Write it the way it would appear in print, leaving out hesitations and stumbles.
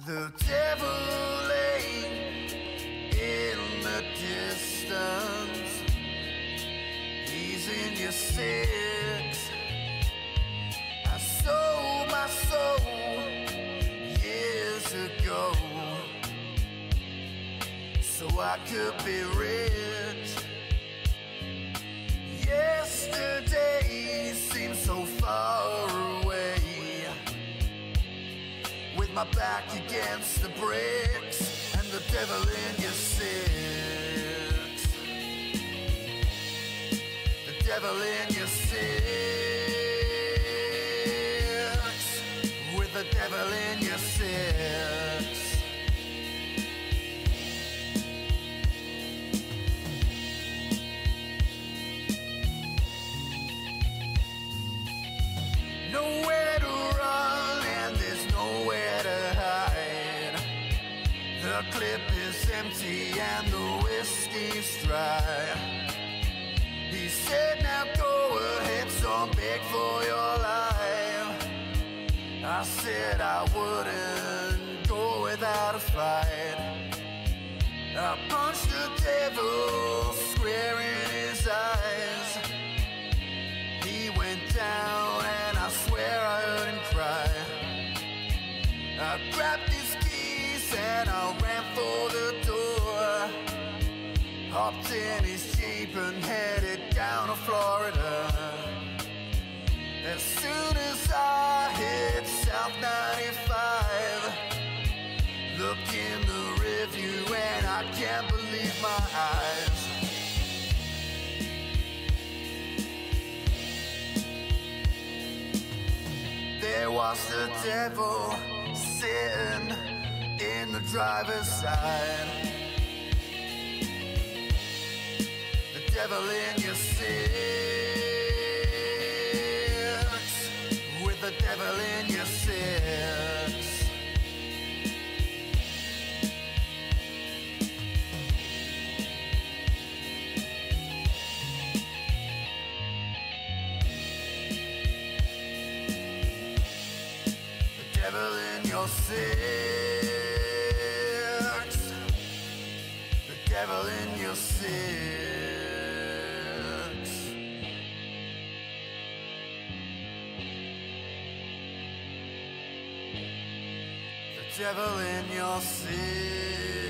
The devil lay in the distance. He's in your six. I sold my soul years ago so I could be rich. Yesterday seems so far away, with my back against the bricks and the devil in your six. The devil in your six, with the devil in your six. Nowhere to run and there's nowhere to hide. The clip is empty and the whiskey's dry. He said, now go ahead, so beg for your life. I said I wouldn't go without a fight. I punched the devil square in his eyes. He went down and I swear I heard him cry. I grabbed his keys and I ran for the door. Hopped in his Jeep and headed down to Florida. As soon as I hit South 95, look in the rearview and I can't believe my eyes. There was the devil sitting in the driver's side. The devil in your six, with the devil in your six. Devil in your six. The devil in your six. The devil in your six.